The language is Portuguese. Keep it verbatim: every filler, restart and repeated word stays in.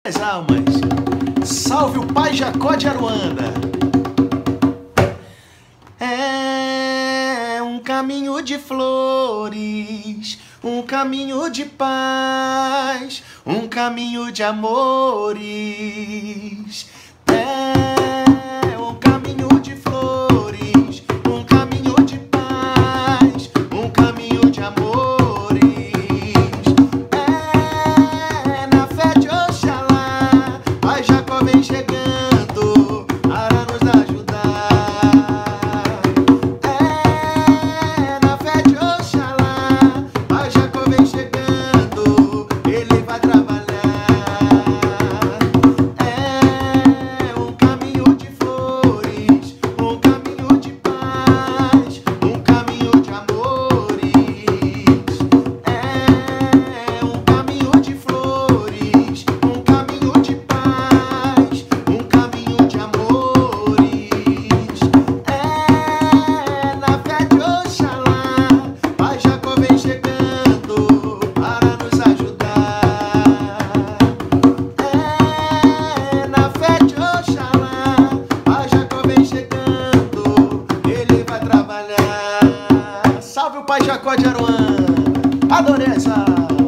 as almas. Salve o Pai Jacó de Aruanda. É um caminho de flores, um caminho de paz, um caminho de amores. É um caminho de flores, um caminho de paz, um caminho de amores. É na fé de Oxalá, Pai Jacó vem chegando para nos ajudar. É na fé de Oxalá, Pai Jacó vem chegando, ele vai trabalhar. Salve o Pai Jacó de Aruanda. Adorei essa.